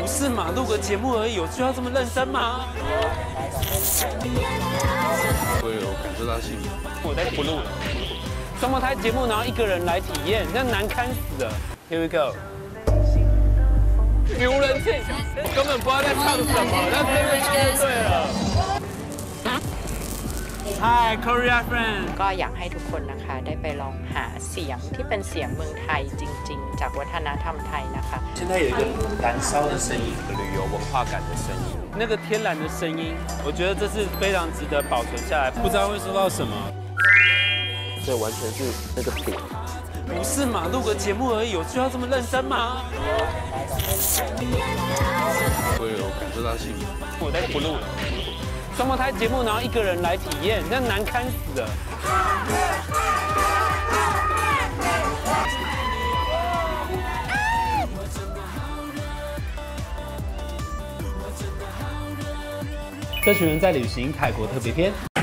不是嘛，录个节目而已，有需要这么认真吗？ 我有感受到幸福。 我不录了。双胞胎节目，然后一个人来体验，那难堪死了。Here we go。无人气，根本不知道在唱什么，那真的唱就对了。Hi Korea friend。 ก็อยากให้ทุกคนนะคะได้ไปลองหาเสียงที่เป็นเสียงเมืองไทยจริงๆจากวัฒนธรรมไทยนะคะ。 现在有一个燃烧的声音，旅游文化感的声音，那个天然的声音，我觉得这是非常值得保存下来。不知道会收到什么。 这完全是那个饼。 不是嘛，录个节目而已，有需要这么认真吗？ 我有感受到幸福。 我不录了。双胞胎节目，然后一个人来体验，那难堪死了。这群人在旅行泰国特别篇。